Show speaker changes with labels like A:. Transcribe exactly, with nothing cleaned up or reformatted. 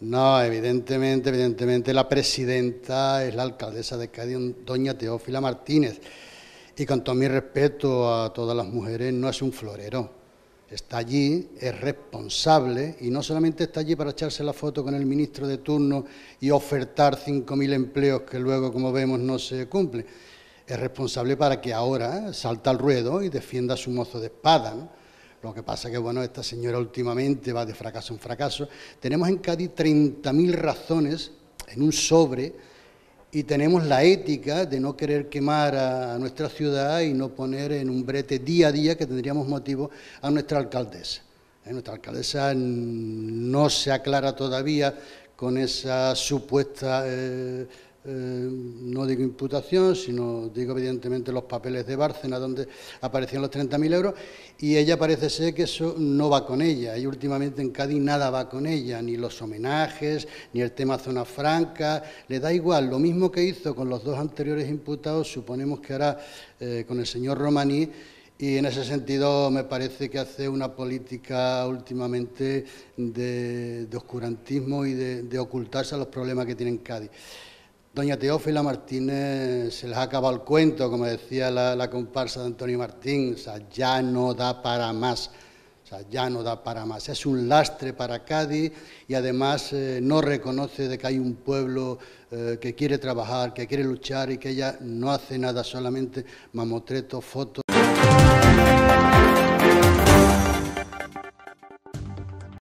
A: No, evidentemente, evidentemente la presidenta es la alcaldesa de Cádiz, doña Teófila Martínez. Y con todo mi respeto a todas las mujeres, no es un florero. Está allí, es responsable y no solamente está allí para echarse la foto con el ministro de turno y ofertar cinco mil empleos que luego, como vemos, no se cumplen. Es responsable para que ahora salta al ruedo y defienda a su mozo de espada, ¿no? Lo que pasa es que, bueno, esta señora últimamente va de fracaso en fracaso. Tenemos en Cádiz treinta mil razones en un sobre y tenemos la ética de no querer quemar a nuestra ciudad y no poner en un brete día a día que tendríamos motivo a nuestra alcaldesa. ¿Eh? Nuestra alcaldesa no se aclara todavía con esa supuesta... Eh, Eh, no digo imputación, sino digo evidentemente los papeles de Bárcena donde aparecían los treinta mil euros y ella parece ser que eso no va con ella y últimamente en Cádiz nada va con ella, ni los homenajes, ni el tema zona franca, le da igual, lo mismo que hizo con los dos anteriores imputados, suponemos que hará eh, con el señor Romaní. Y en ese sentido me parece que hace una política últimamente de, de oscurantismo y de, de ocultarse a los problemas que tiene en Cádiz. Doña Teófila Martínez se les ha acabado el cuento, como decía la, la comparsa de Antonio Martín, o sea, ya no da para más, o sea, ya no da para más. Es un lastre para Cádiz y además eh, no reconoce de que hay un pueblo eh, que quiere trabajar, que quiere luchar y que ella no hace nada, solamente mamotretos, fotos.